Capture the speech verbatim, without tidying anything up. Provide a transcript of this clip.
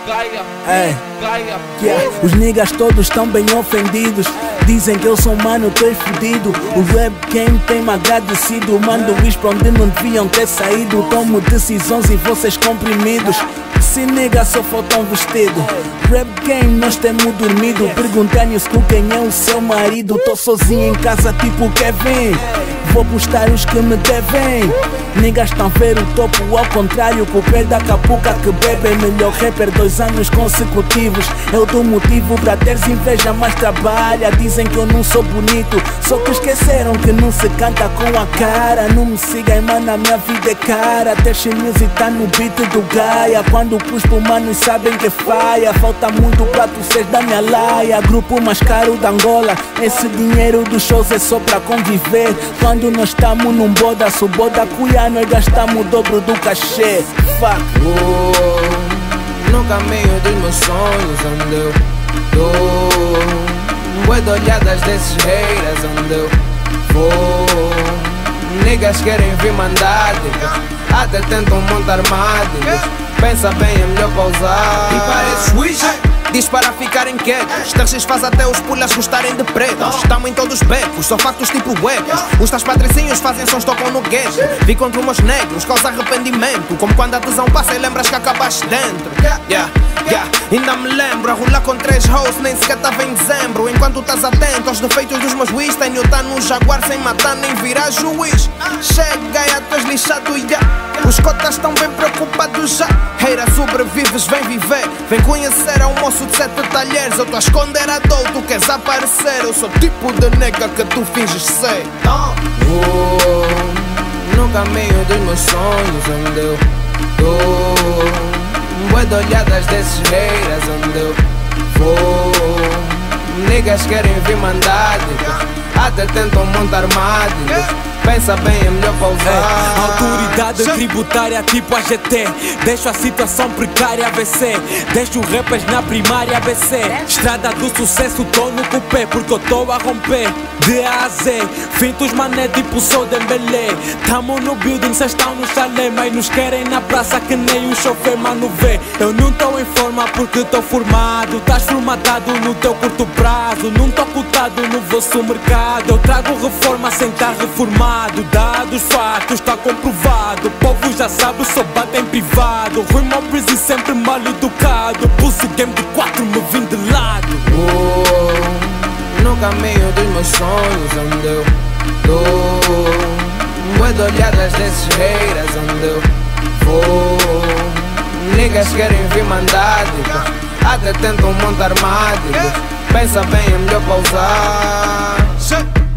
Ei, yeah. Os niggas todos tão bem ofendidos. Dizem que eu sou mano, tô fudido. O rap game tem-me agradecido. Mando isso pra onde não deviam ter saído. Tomo decisões e vocês comprimidos. Se nega só falta um vestido. Rap game nós temos dormido. Perguntei-lhes com quem é o seu marido. Tô sozinho em casa tipo Kevin. Vou postar os que me devem. Niggas tão ver o topo ao contrário. Com o pé da capuca que bebe. Melhor rapper dois anos consecutivos. Eu dou motivo pra teres inveja, mas trabalha. Dizem que eu não sou bonito, só que esqueceram que não se canta com a cara. Não me sigam, mano, a minha vida é cara. Teste music tá no beat do Gaia. Quando cuspo, mano, sabem que falha. Falta muito pra tu seres da minha laia. Grupo mais caro da Angola. Esse dinheiro dos shows é só pra conviver. Quando nós tamo num boda, se o boda cuia, nós gastamos o dobro do cachê. Fuck. Oh, no caminho dos meus sonhos onde eu tô. Bué de olhadas desses haters onde eu vou. Niggas querem vir mandar dicas, até tentam montar armadilhas. Pensa bem, é melhor pausar. E parece wish. Diz para ficarem quietos. Terces faz até os pulas gostarem de pretos. Estamos em todos os becos, só factos tipo huecos. Os tais patricinhos fazem sons, tocam no guejo. Vi contra meus negros, causa arrependimento. Como quando a tesão passa e lembras que acabaste dentro. Yeah, yeah, ainda me lembro a rolar com três hoes, nem sequer estava em dezembro. Enquanto estás atento aos defeitos dos meus whis, tenho tá no jaguar sem matar nem virar juiz. Chega e tu és lixado, yeah. Os cotas estão bem preocupados já. Reira, sobrevives, vem viver. Vem conhecer a um moço de sete talheres. Eu tô a esconder a dor, tu queres aparecer. Eu sou tipo de nega que tu finges ser. Oh, no caminho dos meus sonhos onde eu tô. Bué de olhadas desses haters onde eu vou. Niggas querem vir mandar dicas, até tentam montar armadilhas. Pensa bem, é melhor pausar. Autoridade tributária tipo A G T. Deixo a situação precária A B C. Deixo rappers na primária A B C. Estrada do sucesso, tô no cupê, porque eu tô a romper de A a Z. Fintos mané tipo sou Dembélé. Tamo no building, cês tão no chalé, mas nos querem na praça que nem um chofer, mano vê. Eu não tô em forma porque tô formado. Tás formatado no teu curto prazo. Não tô cotado no vosso mercado. Eu trago reforma sem estar reformado. Dados, fatos, tá comprovado. O povo já sabe, só bate em privado. Rui Mobrizi sempre mal educado. Pulso game de quatro, me vim de lado. Oh, no caminho dos meus sonhos onde eu tô. Bué de olhadas desses haters onde eu vou. Niggas querem vir mandar dicas, até tentam montar armadilhas. Pensa bem, é melhor pausar.